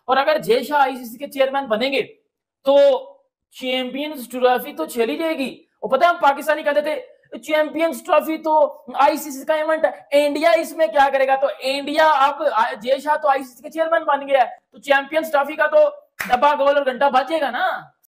और अगर जय शाह आईसीसी के चेयरमैन बनेंगे तो चैंपियंस ट्रॉफी तो चली जाएगी। और पता है हम पाकिस्तानी कहते थे चैंपियंस ट्रॉफी तो आईसीसी का इवेंट है, इंडिया इसमें क्या करेगा? तो इंडिया आप जय शाह तो आईसीसी के चेयरमैन बन गया है, तो चैंपियंस ट्रॉफी का तो डब्बा गोल और घंटा बजेगा ना।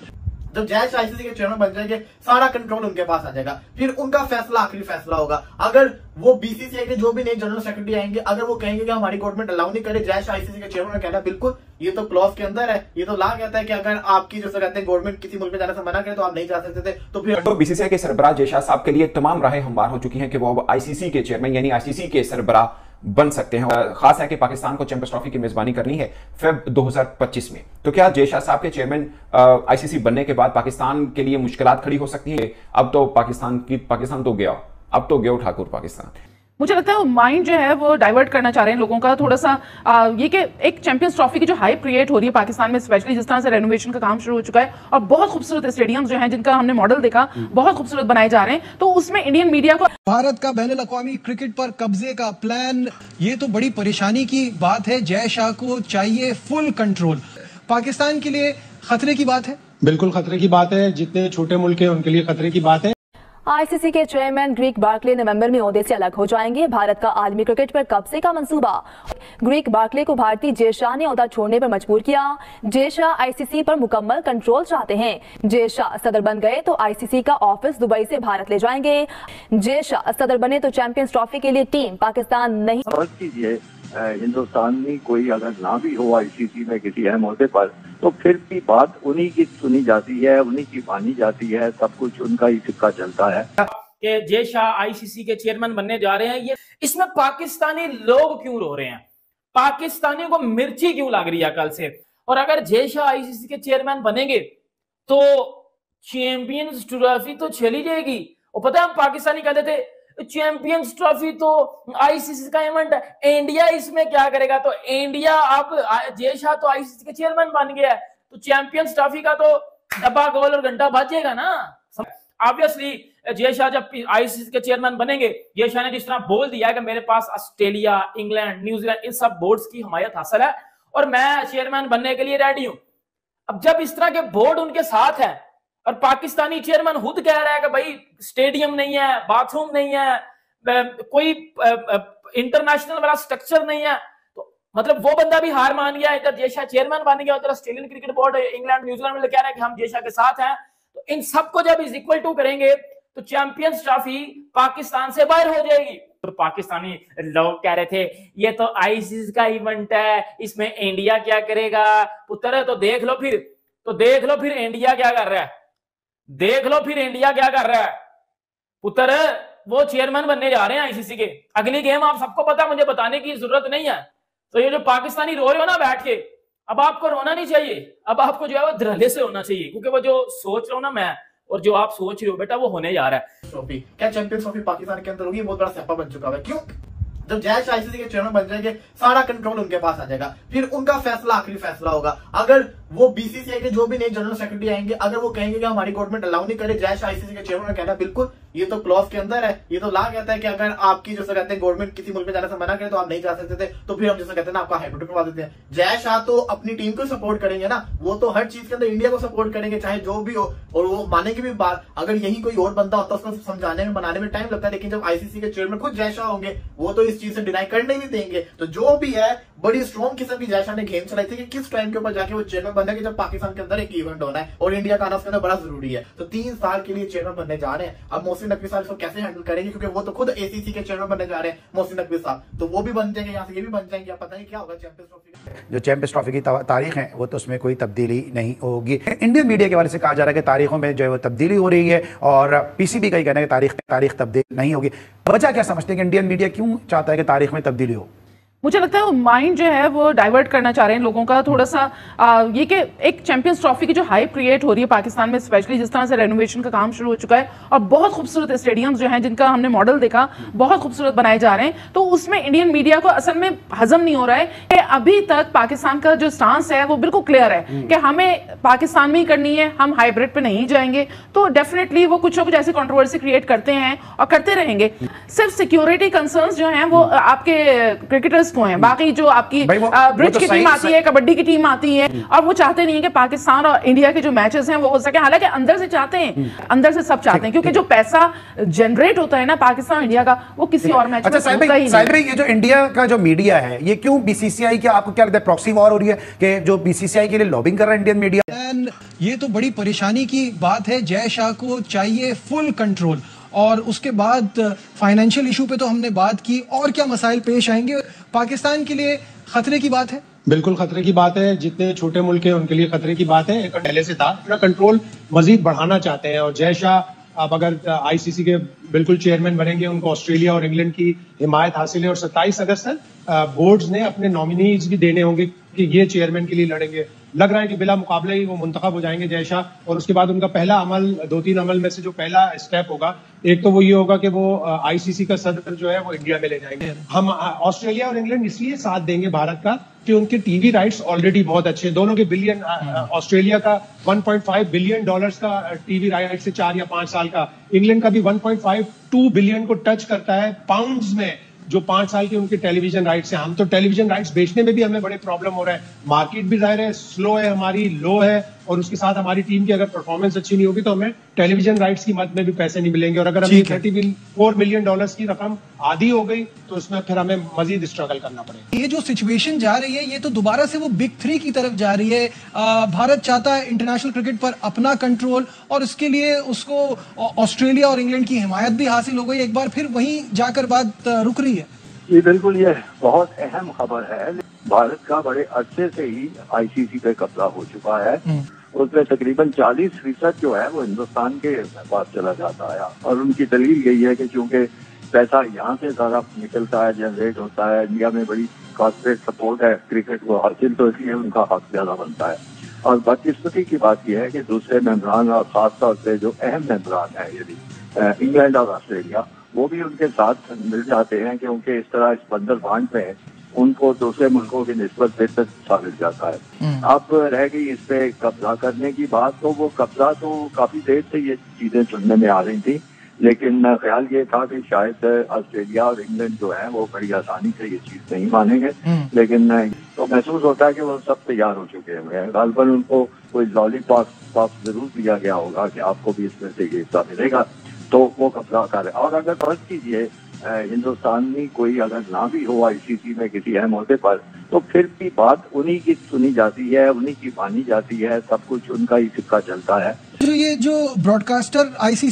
जब जय शाह आईसीसी के चेयरमैन बन जाएंगे सारा कंट्रोल उनके पास आ जाएगा, फिर उनका फैसला आखिरी फैसला होगा। अगर वो बीसीसीआई के जो भी नए जनरल सेक्रेटरी आएंगे, अगर वो कहेंगे कि हमारी गवर्नमेंट अलाउ नहीं करे जय शाह आईसीसी के चेयरमैन ने कहना बिल्कुल ये तो क्लॉज के अंदर है, ये तो ला कहता है कि अगर आपकी जैसे कहते हैं गवर्नमेंट किसी मुल्क में जाने से मना करे तो आप नहीं जा सकते थे। तो फिर तो बीसीसीआई के सरबराह जय शाह साहब के लिए तमाम राहें हमवार हो चुकी हैं कि वो अब आईसीसी के चेयरमैन यानी आईसीसी के सरबराह बन सकते हैं। खास है कि पाकिस्तान को चैंपियंस ट्रॉफी की मेजबानी करनी है फेब 2025 में। तो क्या जय शाह साहब के चेयरमैन आईसीसी बनने के बाद पाकिस्तान के लिए मुश्किलात खड़ी हो सकती है? अब तो पाकिस्तान तो गया, अब तो गया ठाकुर पाकिस्तान। मुझे लगता है माइंड जो है वो डाइवर्ट करना चाह रहे हैं लोगों का थोड़ा सा। ये कि एक चैंपियंस ट्रॉफी की जो हाइप क्रिएट हो रही है पाकिस्तान में, स्पेशली जिस तरह से रेनोवेशन का काम शुरू हो चुका है और बहुत खूबसूरत स्टेडियम्स जो हैं जिनका हमने मॉडल देखा बहुत खूबसूरत बनाए जा रहे हैं, तो उसमें इंडियन मीडिया को भारत का बैनुल अक़वामी क्रिकेट पर कब्जे का प्लान, ये तो बड़ी परेशानी की बात है। जय शाह को चाहिए फुल कंट्रोल। पाकिस्तान के लिए खतरे की बात है। बिल्कुल खतरे की बात है, जितने छोटे मुल्क है उनके लिए खतरे की बात है। आईसीसी के चेयरमैन ग्रीक बार्कले नवंबर में ओहदे से अलग हो जाएंगे। भारत का आलमी क्रिकेट पर कब्जे का मंसूबा। ग्रीक बार्कले को भारतीय जय शाह ने ओहदा छोड़ने पर मजबूर किया। जय शाह आईसीसी पर मुकम्मल कंट्रोल चाहते हैं। जय शाह सदर बन गए तो आईसीसी का ऑफिस दुबई से भारत ले जाएंगे। जय शाह सदर बने तो चैंपियंस ट्रॉफी के लिए टीम पाकिस्तान नहीं। समझ कीजिए हिंदुस्तान में कोई अगर ना भी हो आईसीसी में किसी अहम ओहदे पर, तो फिर भी बात उन्हीं की सुनी जाती है, उन्हीं की मानी जाती है, सब कुछ उनका ही सिक्का चलता है। कि जय शाह आईसीसी के चेयरमैन बनने जा रहे हैं, ये इसमें पाकिस्तानी लोग क्यों रो रहे हैं? पाकिस्तानियों को मिर्ची क्यों लग रही है कल से? और अगर जय शाह आईसीसी के चेयरमैन बनेंगे तो चैंपियंस ट्रॉफी तो चली जाएगी। और पता है हम पाकिस्तानी कहते थे चैंपियंस ट्रॉफी तो आईसीसी का इवेंट है, इंडिया इसमें क्या करेगा? तो इंडिया आप जय शाह तो आईसीसी के चेयरमैन बन गया है, तो चैंपियंस ट्रॉफी का तो डब्बा गोल और घंटा बजेगा ना। ऑब्वियसली जय शाह जब आईसीसी के चेयरमैन बनेंगे, जय शाह ने जिस तरह बोल दिया कि मेरे पास ऑस्ट्रेलिया, इंग्लैंड, न्यूजीलैंड इन सब बोर्ड्स की हमायत हासिल है और मैं चेयरमैन बनने के लिए रेडी हूं। अब जब इस तरह के बोर्ड उनके साथ है और पाकिस्तानी चेयरमैन खुद कह रहा है कि भाई स्टेडियम नहीं है, बाथरूम नहीं है, कोई इंटरनेशनल वाला स्ट्रक्चर नहीं है, तो मतलब वो बंदा भी हार मान गया। इधर जय शाह चेयरमैन बन गया, उधर Australian cricket board, England, New Zealand में कह रहा है कि हम जय शाह के साथ हैं। तो इन सबको जब इज इक्वल टू करेंगे तो चैंपियंस ट्रॉफी पाकिस्तान से बाहर हो जाएगी। तो पाकिस्तानी लोग कह रहे थे ये तो आईसीसी का इवेंट है, इसमें इंडिया क्या करेगा? पुत्र तो देख लो फिर इंडिया क्या कर रहा है, देख लो फिर इंडिया क्या कर रहा है। पुत्र वो चेयरमैन बनने जा रहे हैं आईसीसी के। अगली गेम आप सबको पता, मुझे बताने की जरूरत नहीं है। तो ये जो पाकिस्तानी रो रहे हो ना बैठ के, अब आपको रोना नहीं चाहिए, अब आपको जो है वो धड़ल्ले से होना चाहिए, क्योंकि वो जो सोच रहा हूं ना मैं और जो आप सोच रहे हो बेटा वो होने जा रहा है। ट्रॉफी क्या चैंपियंस ट्रॉफी पाकिस्तान के अंदर होगी? बहुत बड़ा सैपा बन चुका है। क्यों? जब जय शाह आईसीसी के चेयरमैन बन जाएंगे सारा कंट्रोल उनके पास आ जाएगा, फिर उनका फैसला आखिरी फैसला होगा। अगर वो बीसीसीआई के जो भी नए जनरल सेक्रेटरी आएंगे, अगर वो कहेंगे कि हमारी गवर्नमेंट अलाउ नहीं करे जय शाह आईसीसी के चेयरमैन ने कहना बिल्कुल ये तो क्लॉज के अंदर है, ये तो ला कहता है कि अगर आपकी जैसे कहते हैं गवर्नमेंट किसी मुल्क में जाने से मना करे तो आप नहीं जा सकते थे। तो फिर हम जैसे कहते हैं ना आपका हाइड्रोट करवा देते हैं। जय शाह तो अपनी टीम को सपोर्ट करेंगे ना, वो तो हर चीज के अंदर इंडिया को सपोर्ट करेंगे चाहे जो भी हो, और वो मानेंगे भी बात। अगर यही कोई और बंदा होता उसको समझाने में बनाने में टाइम लगता है, लेकिन जब आईसीसी के चेयरमैन खुद जय शाह होंगे वो तो इस चीज से डिनाई करने नहीं देंगे। तो जो भी है बड़ी स्ट्रॉन्ग किस्म की जय शाह ने गेम चलाई थी कि किस टाइम के ऊपर जाके वो चेयरमैन बनना है, जब पाकिस्तान के अंदर एक इवेंट होना है और इंडिया का आना उसके अंदर बड़ा जरूरी है। तो 3 साल के लिए चेयरमैन बनने जा रहे हैं। अब मोहसिन नकवी साहब इसको कैसे हैंडल करेंगे, क्योंकि वो तो खुद एसीसी के चेयरमैन बनने जा रहे हैं मोहसिन नकवी साहब, तो वो भी बन जाएंगे, यहाँ से ये भी बन जाएंगे। पता नहीं क्या होगा चैंपियंस ट्रॉफी। जो चैंपियंस ट्रॉफी की तारीख है वो तो उसमें कोई तब्दीली नहीं होगी। इंडियन मीडिया के हवाले से कहा जा रहा है कि तारीखों में जो है वो तब्दीली हो रही है और पीसीबी का ही कहना है कि तारीख तब्दील नहीं होगी। वजह क्या समझते हैं कि इंडियन मीडिया क्यों चाहता है कि तारीख में तब्दीली हो? मुझे लगता है माइंड जो है वो डाइवर्ट करना चाह रहे हैं लोगों का थोड़ा सा। ये कि एक चैंपियंस ट्रॉफी की जो हाइप क्रिएट हो रही है पाकिस्तान में, स्पेशली जिस तरह से रेनोवेशन का काम शुरू हो चुका है और बहुत खूबसूरत स्टेडियम्स जो हैं जिनका हमने मॉडल देखा बहुत खूबसूरत बनाए जा रहे हैं, तो उसमें इंडियन मीडिया को असल में हजम नहीं हो रहा है कि अभी तक पाकिस्तान का जो स्टांस है वो बिल्कुल क्लियर है कि हमें पाकिस्तान में ही करनी है, हम हाइब्रिड पे नहीं जाएंगे। तो डेफिनेटली वो कुछ ना कुछ ऐसी कंट्रोवर्सी क्रिएट करते हैं और करते रहेंगे। सिर्फ सिक्योरिटी कंसर्न्स जो हैं वो आपके क्रिकेटर्स इंटरेस्ट को हैं। बाकी जो आपकी भाई वो ब्रिज तो की टीम आती है, कबड्डी की टीम आती है, और वो चाहते नहीं है कि पाकिस्तान और इंडिया के जो मैचेस हैं वो हो सके। हालांकि अंदर से चाहते हैं, अंदर से सब चाहते हैं, क्योंकि जो पैसा जनरेट होता है ना पाकिस्तान इंडिया का, वो किसी और मैच में साहिब भाई, ये जो इंडिया का जो मीडिया है, ये क्यों बीसीसीआई के, आपको क्या लगता है प्रॉक्सी वॉर हो रही है कि जो बीसीसीआई के लिए लॉबिंग कर रहा है इंडियन मीडिया? ये तो बड़ी परेशानी की बात है। जय शाह को चाहिए फुल कंट्रोल। और उसके बाद फाइनेंशियल इशू पे तो हमने बात की, और क्या मसाइल पेश आएंगे? पाकिस्तान के लिए खतरे की बात है। बिल्कुल खतरे की बात है। जितने छोटे मुल्क हैं उनके लिए खतरे की बात है। एक पहले से था, अपना कंट्रोल मजीद बढ़ाना चाहते हैं। और जय शाह अब अगर आईसीसी के बिल्कुल चेयरमैन बनेंगे, उनको ऑस्ट्रेलिया और इंग्लैंड की हिमायत हासिल है। और 27 अगस्त तक बोर्ड्स ने अपने नॉमिनीज भी देने होंगे कि ये चेयरमैन के लिए लड़ेंगे। लग रहा है कि बिला मुकाबले ही वो मुंतखब हो जाएंगे जय शाह। और उसके बाद उनका पहला अमल, 2-3 अमल में से जो पहला स्टेप होगा, एक तो वो ये होगा कि वो आईसीसी का सदर जो है वो इंडिया में ले जाएंगे। हम ऑस्ट्रेलिया और इंग्लैंड इसलिए साथ देंगे भारत का कि उनके टीवी राइट्स ऑलरेडी बहुत अच्छे हैं। दोनों के बिलियन, ऑस्ट्रेलिया का $1.5 बिलियन का टीवी राइट्स है 4 या 5 साल का। इंग्लैंड का भी 1.52 बिलियन को टच करता है पाउंड्स में, जो 5 साल के उनके टेलीविजन राइट्स हैं। हम तो टेलीविजन राइट्स बेचने में भी हमें बड़े प्रॉब्लम हो रहा है। मार्केट भी जाहिर है स्लो है, हमारी लो है, और उसके साथ हमारी टीम की अगर परफॉर्मेंस अच्छी नहीं होगी तो हमें टेलीविजन राइट्स की मद में भी पैसे नहीं मिलेंगे। और अगर हमें $34 मिलियन की रकम आधी हो गई तो उसमें फिर हमें मजीद स्ट्रगल करना पड़ेगा। ये जो सिचुएशन जा रही है, ये तो दोबारा से वो बिग 3 की तरफ जा रही है। भारत चाहता है इंटरनेशनल क्रिकेट पर अपना कंट्रोल, और इसके लिए उसको ऑस्ट्रेलिया और इंग्लैंड की हिमायत भी हासिल हो गई। एक बार फिर वहीं जाकर बात रुक रही है। ये बिल्कुल, ये बहुत अहम खबर है। भारत का बड़े अरसे से ही आईसीसी पे कब्जा हो चुका है। उसमें तकरीबन 40% जो है वो हिंदुस्तान के पास चला जाता है। और उनकी दलील यही है कि चूंकि पैसा यहाँ से सारा निकलता है, जनरेट होता है, इंडिया में बड़ी कॉर्पोरेट सपोर्ट है क्रिकेट को हासिल, तो इसलिए उनका हक ज्यादा बनता है। और बदकिस्मती की बात यह है कि दूसरे मेंबरान, और खासतौर से जो अहम मेंबरान है यानी इंग्लैंड और ऑस्ट्रेलिया, वो भी उनके साथ मिल जाते हैं, क्योंकि इस तरह इस बंदर बांध में उनको दूसरे मुल्कों की निस्बत बेहतर साबित जाता है। अब रह गई इस पे कब्जा करने की बात, तो वो कब्जा तो काफी देर से ये चीजें सुनने में आ रही थी, लेकिन ख्याल ये था कि शायद ऑस्ट्रेलिया और इंग्लैंड जो है वो बड़ी आसानी से ये चीज नहीं मानेंगे। लेकिन तो महसूस होता है कि वो सब तैयार हो चुके हैं। गालबन उनको कोई लॉलीपॉप जरूर दिया गया होगा कि आपको भी इसमें से ये हिस्सा मिलेगा, तो वो कब्जा कर रहे। और अगर फर्ज कीजिए हिंदुस्तानी कोई अगर ना भी हो आईसीसी में किसी अहम मुद्दे पर, तो फिर भी बात उन्हीं की सुनी जाती है, उन्हीं की मानी जाती है, सब कुछ उनका ही सिक्का चलता है। जो ये जो ब्रॉडकास्टर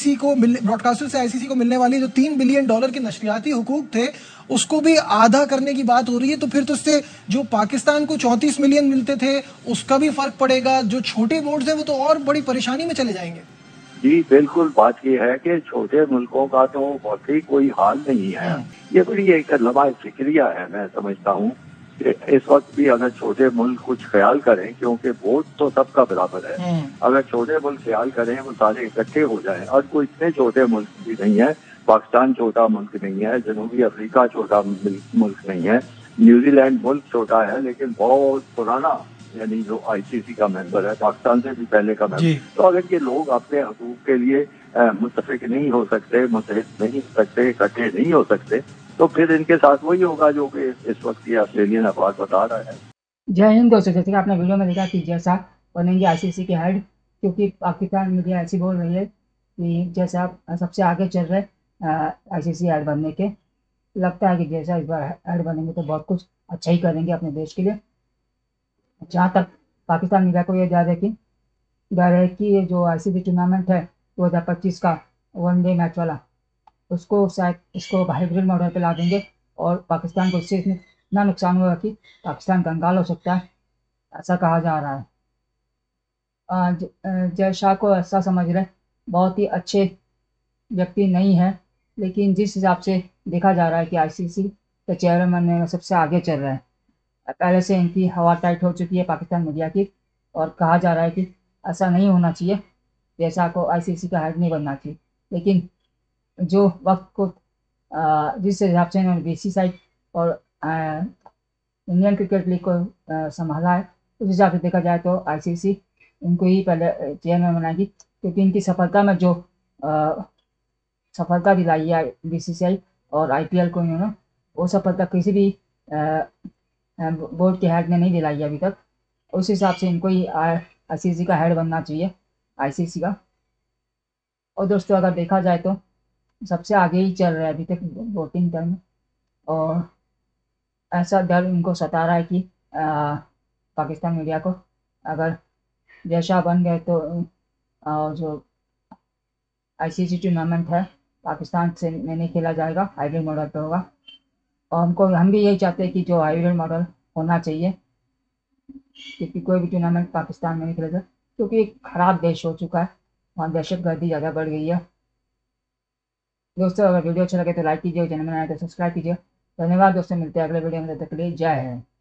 से आईसीसी को मिलने वाली जो $3 बिलियन के नशरियाती हुकूक थे, उसको भी आधा करने की बात हो रही है। तो फिर तो इससे जो पाकिस्तान को 34 मिलियन मिलते थे उसका भी फर्क पड़ेगा। जो छोटे बोर्ड है वो तो और बड़ी परेशानी में चले जाएंगे। जी बिल्कुल, बात यह है कि छोटे मुल्कों का तो बहुत ही कोई हाल नहीं है। ये बड़ी एक लम्हा फिक्रिया है। मैं समझता हूँ कि इस वक्त भी अगर छोटे मुल्क कुछ ख्याल करें, क्योंकि वोट तो सबका बराबर है, अगर छोटे मुल्क ख्याल करें, वो सारे इकट्ठे हो जाएं, और कोई इतने छोटे मुल्क भी नहीं है। पाकिस्तान छोटा मुल्क नहीं है, जनूबी अफ्रीका छोटा मुल्क नहीं है, न्यूजीलैंड मुल्क छोटा है लेकिन बहुत पुराना, यानी जो आईसीसी का मेंबर है, पाकिस्तान से भी पहले का मेंबर। तो अगर ये लोग अपने हकूक के लिए मुत्तफिक नहीं हो सकते, मुत्तहिद नहीं हो सकते, इकट्ठे नहीं हो सकते, तो फिर इनके साथ वही होगा जो कि इस वक्त ये ऑस्ट्रेलियन अखबार बता रहा है। जय हिंद दोस्तों, जैसे कि आपने वीडियो में देखा कि जैसा बनेंगे आईसीसी के हेड, क्योंकि पाकिस्तान मीडिया ऐसी बोल रही है कि जैसा सबसे आगे चल रहे आईसीसी हेड बनने के। लगता है कि जैसा इस बार हेड बनेंगे तो बहुत कुछ अच्छा ही करेंगे अपने देश के लिए। जहाँ तक पाकिस्तान मीडिया को ये डर है कि ये जो आईसीसी टूर्नामेंट है 2025 का वनडे मैच वाला, उसको शायद इसको हाइब्रिड मॉडल पे ला देंगे, और पाकिस्तान को इससे इतना नुकसान होगा कि पाकिस्तान कंगाल हो सकता है, ऐसा कहा जा रहा है। जय शाह को ऐसा समझ रहे बहुत ही अच्छे व्यक्ति नहीं है, लेकिन जिस हिसाब से देखा जा रहा है कि आईसीसी के चेयरमैन बनने में सबसे आगे चल रहा है। पहले से इनकी हवा टाइट हो चुकी है पाकिस्तान मीडिया की, और कहा जा रहा है कि ऐसा नहीं होना चाहिए, जैसा को आईसीसी का हेड नहीं बनना चाहिए। लेकिन जो वक्त को जिस हिसाब से इन्होंने बीसीसीआई और इंडियन क्रिकेट लीग को संभाला है, उस हिसाब से देखा जाए तो आईसीसी इनको ही पहले चेयरमैन बनाएगी, क्योंकि इनकी सफलता में जो सफलता दिलाई है बीसीसीआई और आईपीएल को, इन्होंने वो सफलता किसी भी बोर्ड के हेड ने नहीं दिलाई है अभी तक। उस हिसाब से इनको ही आईसीसी का हेड बनना चाहिए, आईसीसी का। और दोस्तों अगर देखा जाए तो सबसे आगे ही चल रहा है अभी तक वोटिंग टर्म, और ऐसा डर इनको सता रहा है कि पाकिस्तान मीडिया को, अगर जय शाह बन गए तो जो आईसीसी टूर्नामेंट है पाकिस्तान से में नहीं खेला जाएगा, हाइब्रिड मॉडल पे होगा। और हम भी यही चाहते हैं कि जो हाइब्रिड मॉडल होना चाहिए, क्योंकि कोई भी टूर्नामेंट पाकिस्तान में नहीं खेला जाए, क्योंकि एक खराब देश हो चुका है, वहाँ दहशतगर्दी ज़्यादा बढ़ गई है। दोस्तों अगर वीडियो अच्छा लगे तो लाइक कीजिए, चैनल में आए तो सब्सक्राइब कीजिए। धन्यवाद दोस्तों, मिलते हैं अगले वीडियो में, तब तक के लिए जय हिंद।